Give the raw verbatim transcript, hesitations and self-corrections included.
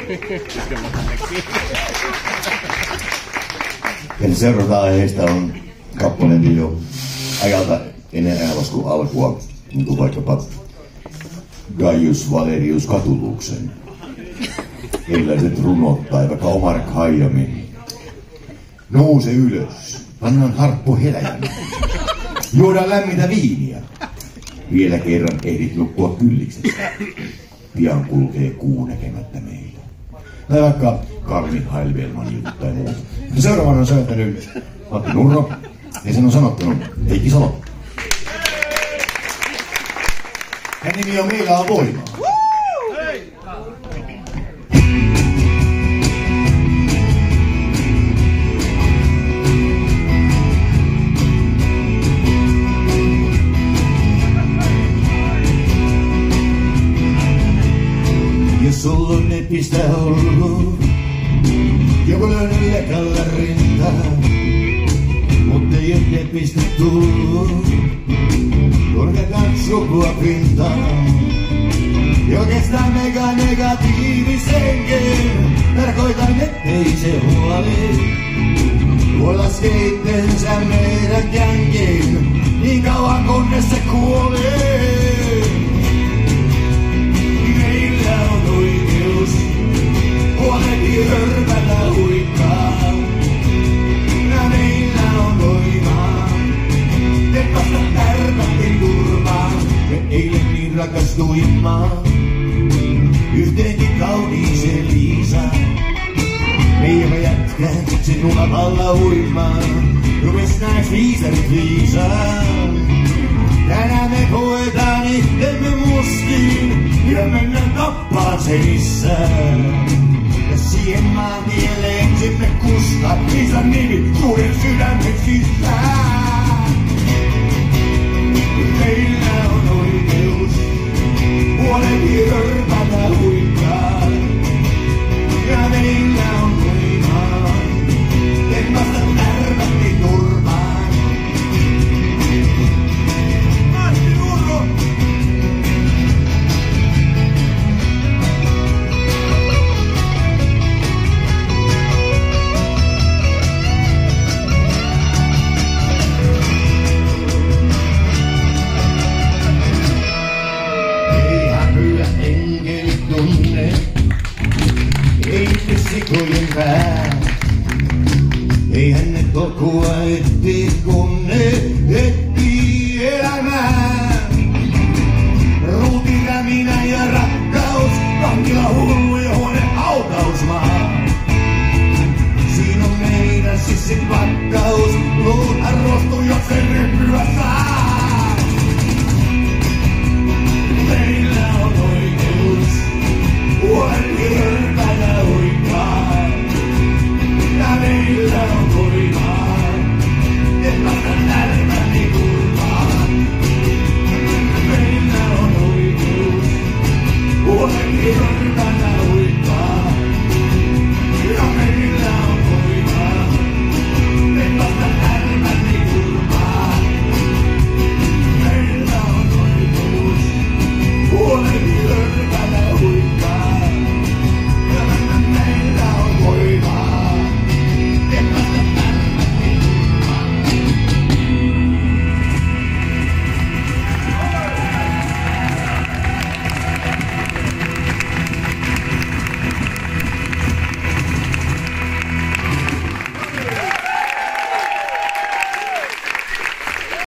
Ja seuraava aiheesta on kappaleeni jo ajalta ennen äänlaskun alkua, niin kuin vaikkapa Gaius Valerius Catuluksen erilaiset runot tai vaikka Omar Khayyamim. Nouse ylös, pannaan harppu heläjän, juodaan lämmintä viiniä. Vielä kerran ehdit nukkua kylliksessä. Pian kulkee kuu näkemättä meitä. Tai vaikka Karmi Heilvelman juttu tai muuta. Ja seuraavana on sääntänyt Matti Nurro ja sen on sanottanut Heikki Salo. Hän nimi on Meillä on voimaa. Sulla on nepistä ollut, joku löynyt lekalla rintaa, mutta ei ole nepistä tullut, korkeakaan sukua pintaan. Jo kestää mega negatiivisenkin, tarkoitan ettei se huoli. Tuo laskee itsensä meidän jänkiin, niin kauan kunnes se kuolee. Huolehtii hörpällä huikkaa, ja meillä on voimaa. Te vasta tärpättiin turvaa, me eilen niin rakastuimme. Yhteenkin kauniiseen Liisa, meidän jätkän sinua valla uimaan. Rupes näin viisarit viisaa. Tänään me koetaan itsemme mustiin, ja mennään tappaan se missään. Ja siihen maantielle ensimme kusta, isän nimi suuren sydämen sisään. Meillä on oikeus, huolehtii hörpällä huikkaa. Ja meillä on voimaa, et vasta tärvätti turvaan. Matti Nurro! Sikojen pää. Eihän ne tolkua etsii, kun ne etsii elämää. Ruutiräminä ja rakkaus, vankila hullu ja huone hautausmaa. Siinä on meidän sissin pakkaus, luut arvostuu, jos se ryppyä saa. Meillä on oikeus, huolehtii hörpällä huikkaa. Ja meillä on voimaa, et vasta tärväti turvaa. Meillä on oikeus, huolehtii hörpällä huikkaa.